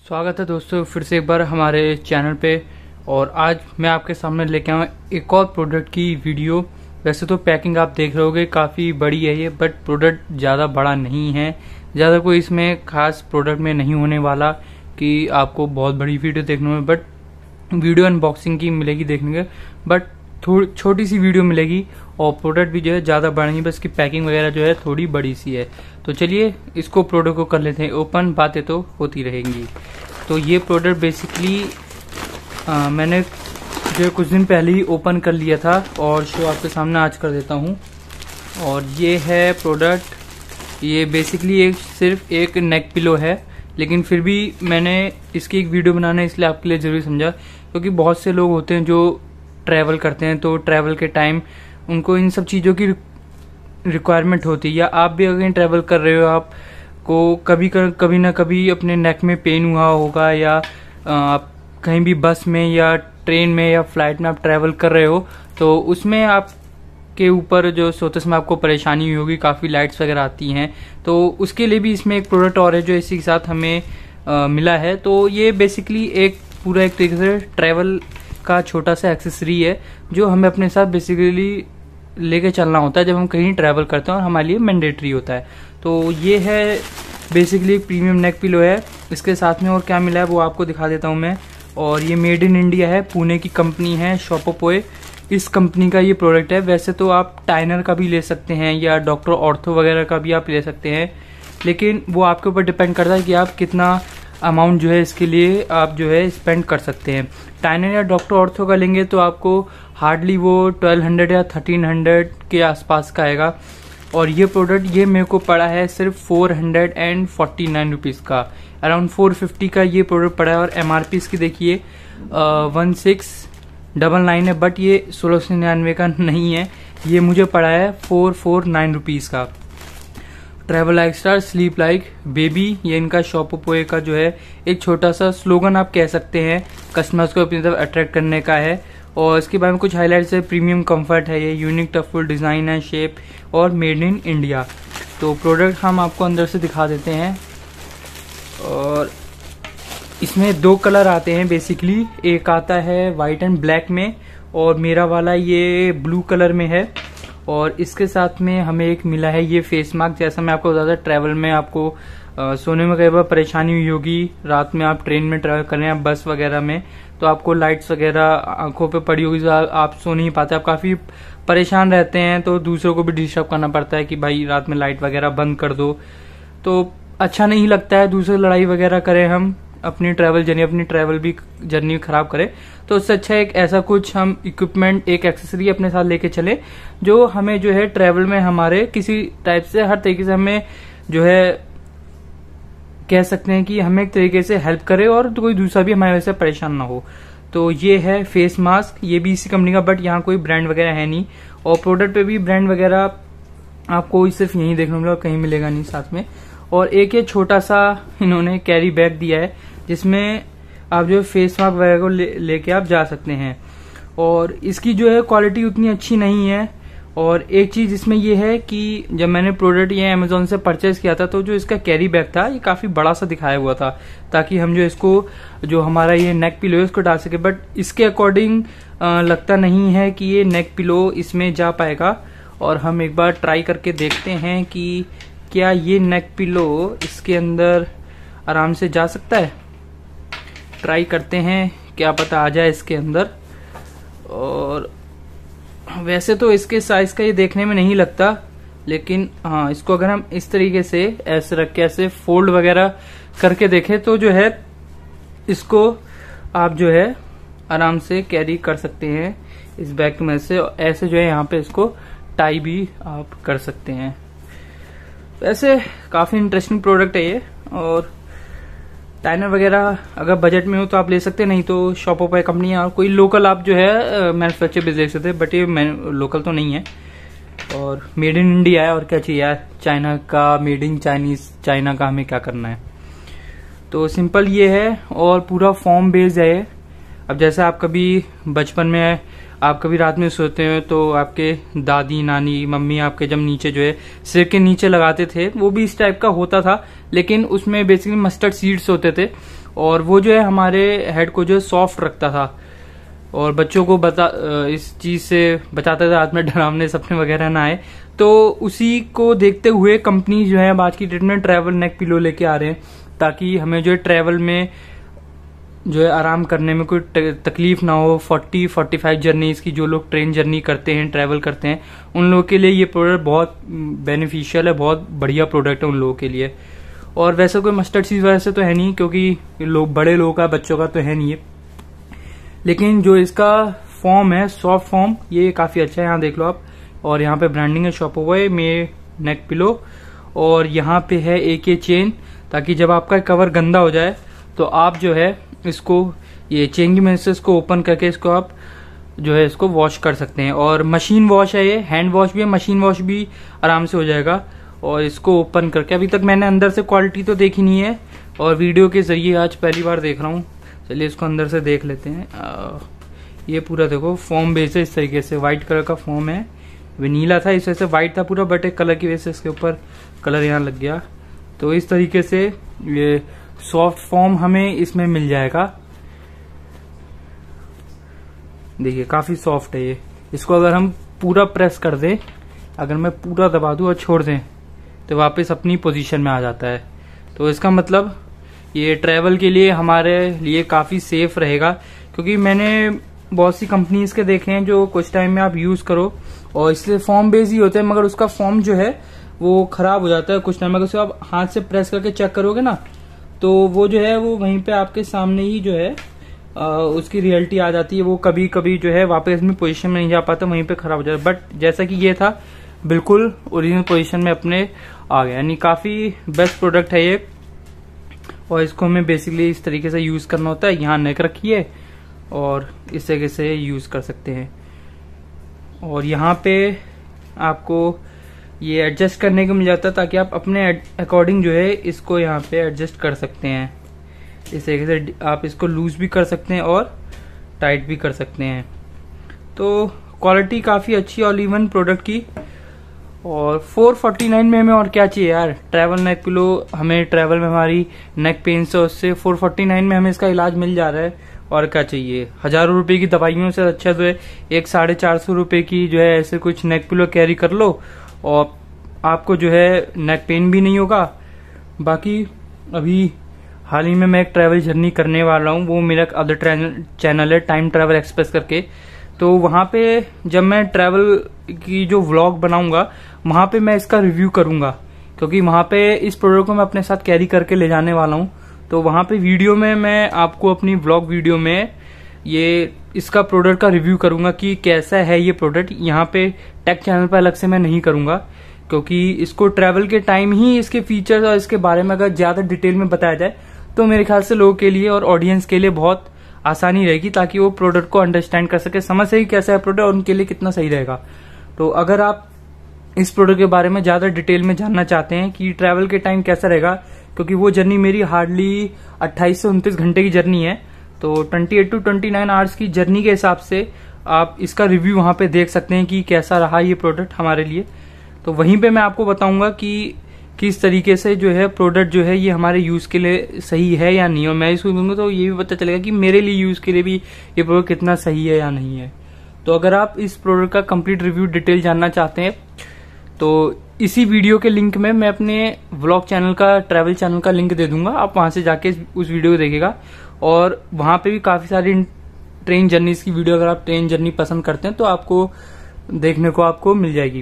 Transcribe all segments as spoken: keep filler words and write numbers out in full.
स्वागत है दोस्तों फिर से एक बार हमारे चैनल पे। और आज मैं आपके सामने लेके आया एक और प्रोडक्ट की वीडियो। वैसे तो पैकिंग आप देख रहे होगे काफ़ी बड़ी है ये, बट प्रोडक्ट ज़्यादा बड़ा नहीं है। ज़्यादा कोई इसमें खास प्रोडक्ट में नहीं होने वाला कि आपको बहुत बड़ी वीडियो देखने में, बट वीडियो अनबॉक्सिंग की मिलेगी देखने के, बट थोड़ी छोटी सी वीडियो मिलेगी। और प्रोडक्ट भी जो है ज़्यादा बड़ा नहीं, बस की पैकिंग वगैरह जो है थोड़ी बड़ी सी है। तो चलिए इसको प्रोडक्ट को कर लेते हैं ओपन, बातें तो होती रहेंगी। तो ये प्रोडक्ट बेसिकली मैंने जो कुछ दिन पहले ही ओपन कर लिया था और शो आपके सामने आज कर देता हूँ। और ये है प्रोडक्ट, ये बेसिकली एक सिर्फ एक नेक पिलो है, लेकिन फिर भी मैंने इसकी एक वीडियो बनाना इसलिए आपके लिए ज़रूरी समझा, क्योंकि बहुत से लोग होते हैं जो ट्रैवल करते हैं, तो ट्रैवल के टाइम उनको इन सब चीज़ों की रिक्वायरमेंट होती है। या आप भी अगर ट्रैवल कर रहे हो, आपको कभी कर, कभी ना कभी अपने नेक में पेन हुआ होगा, या आप कहीं भी बस में या ट्रेन में या फ्लाइट में आप ट्रैवल कर रहे हो, तो उसमें आपके ऊपर जो सोते समय आपको परेशानी हुई होगी, काफ़ी लाइट्स वगैरह आती हैं, तो उसके लिए भी इसमें एक प्रोडक्ट और है जो इसी के साथ हमें आ, मिला है। तो ये बेसिकली एक पूरा एक तरीके से ट्रैवल का छोटा सा एक्सेसरी है जो हमें अपने साथ बेसिकली लेके चलना होता है जब हम कहीं ट्रैवल करते हैं, और हमारे लिए मैंडेटरी होता है। तो ये है बेसिकली प्रीमियम नेक पिलो है। इसके साथ में और क्या मिला है वो आपको दिखा देता हूँ मैं। और ये मेड इन इंडिया है, पुणे की कंपनी है शॉपोपोए, इस कंपनी का ये प्रोडक्ट है। वैसे तो आप टाइनर का भी ले सकते हैं या डॉक्टर ऑर्थो वगैरह का भी आप ले सकते हैं, लेकिन वो आपके ऊपर डिपेंड करता है कि आप कितना अमाउंट जो है इसके लिए आप जो है स्पेंड कर सकते हैं। टाइनर या डॉक्टर ऑर्थो का लेंगे तो आपको हार्डली वो ट्वेल्व हंड्रेड या थर्टीन हंड्रेड के आसपास का आएगा। और ये प्रोडक्ट ये मेरे को पड़ा है सिर्फ four hundred and forty nine rupees का, अराउंड फोर फिफ्टी का ये प्रोडक्ट पड़ा है। और एम आर पी इसकी देखिए वन सिक्स डबल नाइन है, बट ये सोलह सौ निन्यानवे का नहीं है, ये मुझे पड़ा है फोर फोर नाइन रुपीज़ का। Travel like star sleep like baby, ये इनका शॉपोपोए का जो है एक छोटा सा स्लोगन आप कह सकते हैं, कस्टमर्स को अपनी तरफ अट्रैक्ट करने का है। और इसके बारे में कुछ हाइलाइट्स है, प्रीमियम कंफर्ट है, ये यूनिक टफुल डिज़ाइन है, शेप और मेड इन इंडिया। तो प्रोडक्ट हम आपको अंदर से दिखा देते हैं। और इसमें दो कलर आते हैं बेसिकली, एक आता है वाइट एंड ब्लैक में, और मेरा वाला ये ब्लू कलर में है। और इसके साथ में हमें एक मिला है ये फेस मास्क। जैसा मैं आपको बता, ट्रैवल में आपको आ, सोने में कई बार परेशानी हुई होगी, रात में आप ट्रेन में ट्रैवल कर रहे हैं, बस वगैरह में, तो आपको लाइट्स वगैरह आंखों पे पड़ी होगी, तो आप सो नहीं पाते, आप काफ़ी परेशान रहते हैं, तो दूसरों को भी डिस्टर्ब करना पड़ता है कि भाई रात में लाइट वगैरह बंद कर दो। तो अच्छा नहीं लगता है, दूसरे लड़ाई वगैरह करें हम, अपनी ट्रैवल जर्नी अपनी ट्रैवल भी जर्नी खराब करे, तो उससे अच्छा एक ऐसा कुछ हम इक्विपमेंट, एक एक्सेसरी अपने साथ लेके चले जो हमें जो है ट्रैवल में हमारे किसी टाइप से हर तरीके से हमें जो है कह सकते हैं कि हमें एक तरीके से हेल्प करे, और तो कोई दूसरा भी हमारे वजह से परेशान ना हो। तो ये है फेस मास्क, ये भी इसी कंपनी का, बट यहाँ कोई ब्रांड वगैरह है नहीं। और प्रोडक्ट पे भी ब्रांड वगैरह आपको सिर्फ यहीं देखने मिलेगा, कहीं मिलेगा नहीं साथ में। और एक ये छोटा सा इन्होंने कैरी बैग दिया है जिसमें आप जो फेस मास्क वगैरह को ले, लेके आप जा सकते हैं। और इसकी जो है क्वालिटी उतनी अच्छी नहीं है। और एक चीज इसमें ये है कि जब मैंने प्रोडक्ट ये अमेजोन से परचेज किया था, तो जो इसका कैरी बैग था ये काफी बड़ा सा दिखाया हुआ था, ताकि हम जो इसको जो हमारा ये नेक पिलो है उसको डाल सके, बट इसके अकॉर्डिंग लगता नहीं है कि ये नेक पिलो इसमें जा पाएगा। और हम एक बार ट्राई करके देखते हैं कि क्या ये नेक पिलो इसके अंदर आराम से जा सकता है। ट्राई करते हैं, क्या पता आ जाए इसके अंदर। और वैसे तो इसके साइज का ये देखने में नहीं लगता, लेकिन हाँ, इसको अगर हम इस तरीके से ऐसे रख के ऐसे फोल्ड वगैरह करके देखें तो जो है इसको आप जो है आराम से कैरी कर सकते हैं इस बैग में से। ऐसे जो है यहाँ पे इसको टाई भी आप कर सकते हैं। वैसे काफी इंटरेस्टिंग प्रोडक्ट है ये। और टाइनर वगैरह अगर बजट में हो तो आप ले सकते हैं, नहीं तो शॉपोपोए कंपनी है, और कोई लोकल आप जो है मैन्युफैक्चर भी देख सकते हैं, बट ये लोकल तो नहीं है। और मेड इन इंडिया है, और क्या चाहिए यार, चाइना का मेड इन चाइनीज, चाइना का हमें क्या करना है। तो सिंपल ये है, और पूरा फॉर्म बेस्ड है। अब जैसे आप कभी बचपन में आप कभी रात में सोते हो तो आपके दादी नानी मम्मी आपके जब नीचे जो है सिर के नीचे लगाते थे, वो भी इस टाइप का होता था, लेकिन उसमें बेसिकली मस्टर्ड सीड्स होते थे और वो जो है हमारे हेड को जो है सॉफ्ट रखता था और बच्चों को बता इस चीज से बचाता था रात में डरावने सपने वगैरह ना आए। तो उसी को देखते हुए कंपनी जो है आज की डेट में ट्रैवल नेक पिलो लेके आ रहे हैं, ताकि हमें जो है ट्रैवल में जो है आराम करने में कोई तकलीफ ना हो। फोर्टी फोर्टी फाइव जर्नीज की जो लोग ट्रेन जर्नी करते हैं, ट्रैवल करते हैं, उन लोगों के लिए ये प्रोडक्ट बहुत बेनिफिशियल है, बहुत बढ़िया प्रोडक्ट है उन लोगों के लिए। और वैसे कोई मस्टर्ड चीज वैसे तो है नहीं, क्योंकि लोग बड़े लोगों का बच्चों का तो है नहीं है, लेकिन जो इसका फॉर्म है सॉफ्ट फॉर्म ये काफी अच्छा है। यहाँ देख लो आप, और यहाँ पे ब्रांडिंग है शॉपोवे में नेक पिलो, और यहाँ पे है एक ये चेन, ताकि जब आपका कवर गंदा हो जाए तो आप जो है इसको ये चेन की मदद से इसको ओपन करके इसको आप जो है इसको वॉश कर सकते हैं। और मशीन वॉश है, ये हैंड वॉश भी है, मशीन वॉश भी आराम से हो जाएगा। और इसको ओपन करके अभी तक मैंने अंदर से क्वालिटी तो देखी नहीं है, और वीडियो के जरिए आज पहली बार देख रहा हूँ। चलिए इसको अंदर से देख लेते हैं। आ, ये पूरा देखो फॉर्म बेस है, इस तरीके से व्हाइट कलर का फॉर्म है। नीला था इस वजह से व्हाइट था पूरा, बट एक कलर की वजह से इसके ऊपर कलर यहाँ लग गया। तो इस तरीके से ये सॉफ्ट फॉर्म हमें इसमें मिल जाएगा। देखिए काफी सॉफ्ट है ये। इसको अगर हम पूरा प्रेस कर दें, अगर मैं पूरा दबा दूं और छोड़ दें तो वापस अपनी पोजीशन में आ जाता है। तो इसका मतलब ये ट्रैवल के लिए हमारे लिए काफी सेफ रहेगा, क्योंकि मैंने बहुत सी कंपनीज के देखे हैं जो कुछ टाइम में आप यूज करो और इसलिए फॉर्म बेस ही होते हैं, मगर उसका फॉर्म जो है वो खराब हो जाता है कुछ टाइम में। अगर आप हाथ से प्रेस करके चेक करोगे ना, तो वो जो है वो वहीं पे आपके सामने ही जो है आ, उसकी रियलिटी आ जाती है। वो कभी कभी जो है वापस अपनी पोजीशन में नहीं जा पाता, वहीं पे खराब हो जाता है। बट जैसा कि ये था बिल्कुल ओरिजिनल पोजीशन में अपने आ गया, यानी काफी बेस्ट प्रोडक्ट है ये। और इसको हमें बेसिकली इस तरीके से यूज करना होता है, यहाँ नेक रखिए और इस तरीके से यूज कर सकते हैं। और यहाँ पे आपको ये एडजस्ट करने को मिल जाता है, ताकि आप अपने अकॉर्डिंग जो है इसको यहाँ पे एडजस्ट कर सकते हैं। इस तरीके से आप इसको लूज भी कर सकते हैं और टाइट भी कर सकते हैं। तो क्वालिटी काफी अच्छी ऑल इवन प्रोडक्ट की। और फोर फोर्टी नाइन में हमें और क्या चाहिए यार, ट्रैवल नेक पिलो हमें ट्रैवल में हमारी नेक पेन से उससे फोर फोर्टी नाइन में हमें इसका इलाज मिल जा रहा है, और क्या चाहिए। हजारों रुपए की दवाइयों से अच्छा तो है एक साढ़े चार सौ रुपए की जो है ऐसे कुछ नेक पिलो कैरी कर लो, और आपको जो है नेक पेन भी नहीं होगा। बाकी अभी हाल ही में मैं एक ट्रैवल जर्नी करने वाला हूँ, वो मेरा अदर चैनल है टाइम ट्रैवल एक्सप्रेस करके। तो वहां पे जब मैं ट्रैवल की जो व्लॉग बनाऊंगा वहां पे मैं इसका रिव्यू करूंगा, क्योंकि वहां पे इस प्रोडक्ट को मैं अपने साथ कैरी करके ले जाने वाला हूँ। तो वहां पे वीडियो में मैं आपको अपनी व्लॉग वीडियो में ये इसका प्रोडक्ट का रिव्यू करूंगा कि कैसा है ये प्रोडक्ट। यहाँ पे टेक चैनल पर अलग से मैं नहीं करूंगा, क्योंकि इसको ट्रैवल के टाइम ही इसके फीचर्स और इसके बारे में अगर ज्यादा डिटेल में बताया जाए तो मेरे ख्याल से लोगों के लिए और ऑडियंस के लिए बहुत आसानी रहेगी, ताकि वो प्रोडक्ट को अंडरस्टैंड कर सके, समझ सके कैसा है प्रोडक्ट और उनके लिए कितना सही रहेगा। तो अगर आप इस प्रोडक्ट के बारे में ज्यादा डिटेल में जानना चाहते हैं कि ट्रैवल के टाइम कैसा रहेगा, क्योंकि वो जर्नी मेरी हार्डली अट्ठाईस से उनतीस घंटे की जर्नी है, तो अट्ठाईस टू उनतीस आवर्स की जर्नी के हिसाब से आप इसका रिव्यू वहां पे देख सकते हैं कि कैसा रहा ये प्रोडक्ट हमारे लिए। तो वहीं पे मैं आपको बताऊंगा कि किस तरीके से जो है प्रोडक्ट जो है ये हमारे यूज के लिए सही है या नहीं, और मैं इसको दूंगा तो ये भी पता चलेगा कि मेरे लिए यूज के लिए भी ये प्रोडक्ट कितना सही है या नहीं है। तो अगर आप इस प्रोडक्ट का कंप्लीट रिव्यू डिटेल जानना चाहते हैं तो इसी वीडियो के लिंक में मैं अपने व्लॉग चैनल का ट्रैवल चैनल का लिंक दे दूंगा, आप वहां से जाके उस वीडियो को देखिएगा। और वहां पे भी काफी सारी ट्रेन जर्नीज की वीडियो, अगर आप ट्रेन जर्नी पसंद करते हैं तो आपको देखने को आपको मिल जाएगी।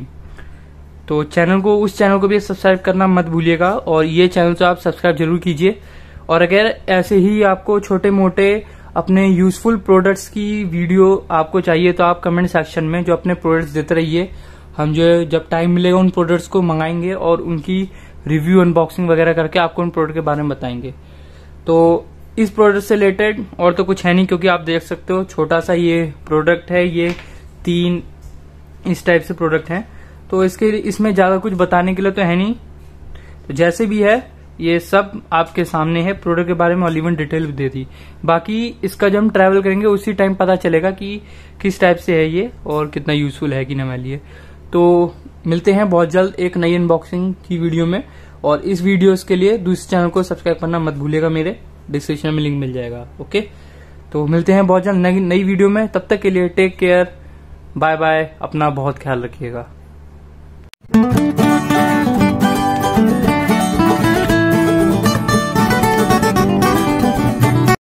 तो चैनल को उस चैनल को भी सब्सक्राइब करना मत भूलिएगा, और ये चैनल तो आप सब्सक्राइब जरूर कीजिए। और अगर ऐसे ही आपको छोटे मोटे अपने यूजफुल प्रोडक्ट्स की वीडियो आपको चाहिए तो आप कमेंट सेक्शन में जो अपने प्रोडक्ट्स देते रहिए। हम जो है जब टाइम मिलेगा उन प्रोडक्ट्स को मंगाएंगे और उनकी रिव्यू अनबॉक्सिंग वगैरह करके आपको उन प्रोडक्ट के बारे में बताएंगे। तो इस प्रोडक्ट से रिलेटेड और तो कुछ है नहीं, क्योंकि आप देख सकते हो छोटा सा ये प्रोडक्ट है, ये तीन इस टाइप से प्रोडक्ट है, तो इसके इसमें ज्यादा कुछ बताने के लिए तो है नहीं। तो जैसे भी है ये सब आपके सामने है, प्रोडक्ट के बारे में ऑल इवन डिटेल भी दे दी। बाकी इसका जब हम ट्रैवल करेंगे उसी टाइम पता चलेगा कि किस टाइप से है ये और कितना यूजफुल है कि नहीं हमारे लिए। तो मिलते हैं बहुत जल्द एक नई अनबॉक्सिंग की वीडियो में, और इस वीडियोस के लिए दूसरे चैनल को सब्सक्राइब करना मत भूलिएगा मेरे। डिस्क्रिप्शन में लिंक मिल जाएगा। ओके, तो मिलते हैं बहुत जल्द नई नई वीडियो में। तब तक के लिए टेक केयर, बाय बाय, अपना बहुत ख्याल रखिएगा।